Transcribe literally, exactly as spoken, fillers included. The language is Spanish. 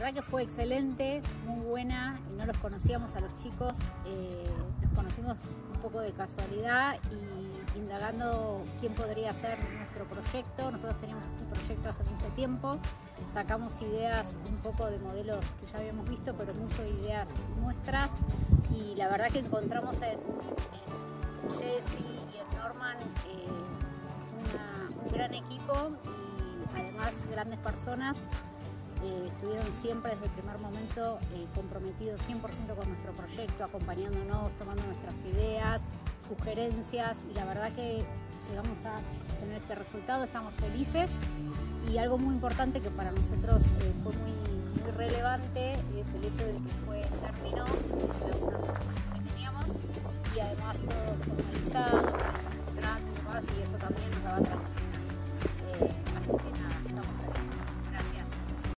verdad que fue excelente, muy buena, y no los conocíamos a los chicos, eh, los conocimos un poco de casualidad y indagando quién podría ser nuestro proyecto. Nosotros teníamos este proyecto hace mucho tiempo, sacamos ideas un poco de modelos que ya habíamos visto, pero mucho ideas nuestras, y la verdad que encontramos en, en Jessy y en Norman eh, una, un gran equipo y además grandes personas. Eh, estuvieron siempre desde el primer momento eh, comprometidos cien por ciento con nuestro proyecto, acompañándonos, tomando nuestras ideas, sugerencias, y la verdad que llegamos a tener este resultado, estamos felices. Y algo muy importante que para nosotros eh, fue muy, muy relevante es el hecho de que fue en término que teníamos, y además todo formalizado, con el contrato y demás, y eso también nos daba tranquilidad.